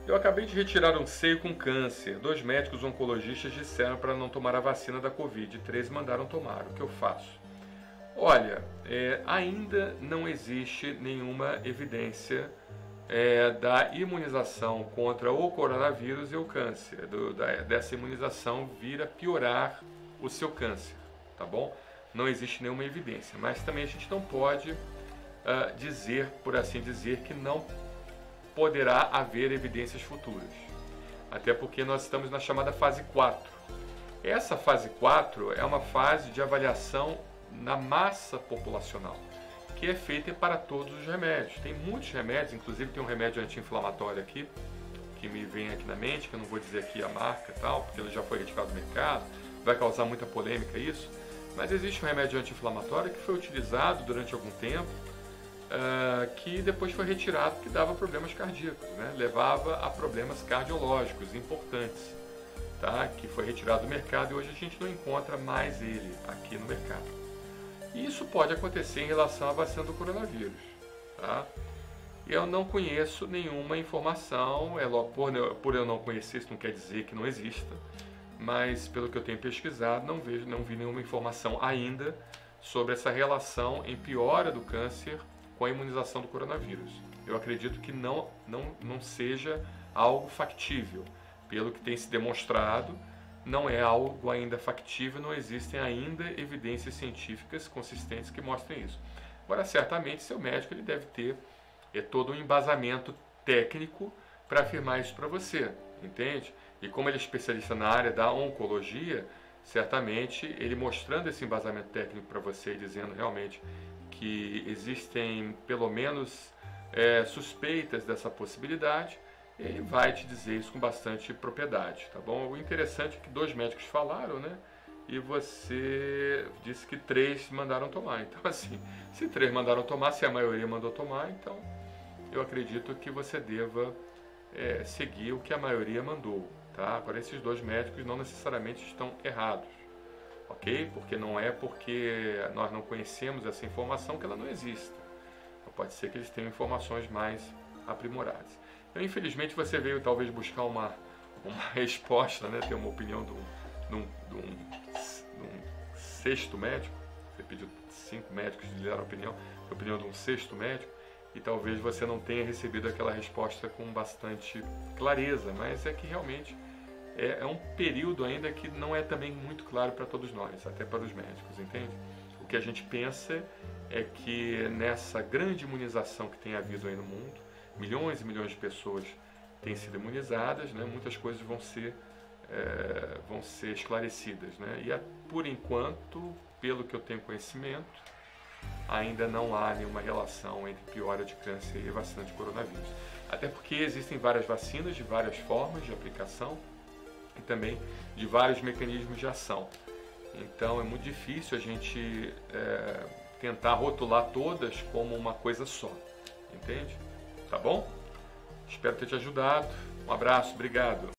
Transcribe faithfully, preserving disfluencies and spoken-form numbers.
Eu acabei de retirar um seio com câncer. Dois médicos oncologistas disseram para não tomar a vacina da Covid. Três mandaram tomar. O que eu faço? Olha, é, ainda não existe nenhuma evidência é, da imunização contra o coronavírus e o câncer. Do, da, dessa imunização vir a piorar o seu câncer, tá bom? Não existe nenhuma evidência. Mas também a gente não pode uh, dizer, por assim dizer, que não poderá haver evidências futuras. Até porque nós estamos na chamada fase quatro. Essa fase quatro é uma fase de avaliação na massa populacional, que é feita para todos os remédios. Tem muitos remédios, inclusive tem um remédio anti-inflamatório aqui, que me vem aqui na mente, que eu não vou dizer aqui a marca e tal, porque ele já foi retirado do mercado, vai causar muita polêmica isso, mas existe um remédio anti-inflamatório que foi utilizado durante algum tempo, Uh, que depois foi retirado, que dava problemas cardíacos, né? Levava a problemas cardiológicos importantes, tá? Que foi retirado do mercado e hoje a gente não encontra mais ele aqui no mercado. E isso pode acontecer em relação à vacina do coronavírus, tá? Eu não conheço nenhuma informação, é logo por, por eu não conhecer, isso não quer dizer que não exista, mas pelo que eu tenho pesquisado, não vejo, não vi nenhuma informação ainda sobre essa relação em piora do câncer com a imunização do coronavírus. Eu acredito que não, não, não seja algo factível. Pelo que tem se demonstrado, não é algo ainda factível, não existem ainda evidências científicas consistentes que mostrem isso. Agora, certamente, seu médico ele deve ter é, todo um embasamento técnico para afirmar isso para você, entende? E como ele é especialista na área da oncologia, certamente ele mostrando esse embasamento técnico para você e dizendo realmente que existem pelo menos é, suspeitas dessa possibilidade, ele vai te dizer isso com bastante propriedade, tá bom? O interessante é que dois médicos falaram, né? E você disse que três mandaram tomar. Então, assim, se três mandaram tomar, se a maioria mandou tomar, então eu acredito que você deva é, seguir o que a maioria mandou, tá? Agora, esses dois médicos não necessariamente estão errados. Ok? Porque não é porque nós não conhecemos essa informação que ela não existe. Então, pode ser que eles tenham informações mais aprimoradas. Então, infelizmente, você veio talvez buscar uma, uma resposta, né? Ter uma opinião de um, de um, de um, de um sexto médico. Você pediu cinco médicos de dar a opinião, a opinião de um sexto médico, e talvez você não tenha recebido aquela resposta com bastante clareza, mas é que realmente é um período ainda que não é também muito claro para todos nós, até para os médicos, entende? O que a gente pensa é que nessa grande imunização que tem havido aí no mundo, milhões e milhões de pessoas têm sido imunizadas, né? Muitas coisas vão ser, é, vão ser esclarecidas, né? E por enquanto, pelo que eu tenho conhecimento, ainda não há nenhuma relação entre piora de câncer e vacina de coronavírus. Até porque existem várias vacinas de várias formas de aplicação, e também de vários mecanismos de ação. Então é muito difícil a gente é, tentar rotular todas como uma coisa só, entende? Tá bom? Espero ter te ajudado. Um abraço, obrigado.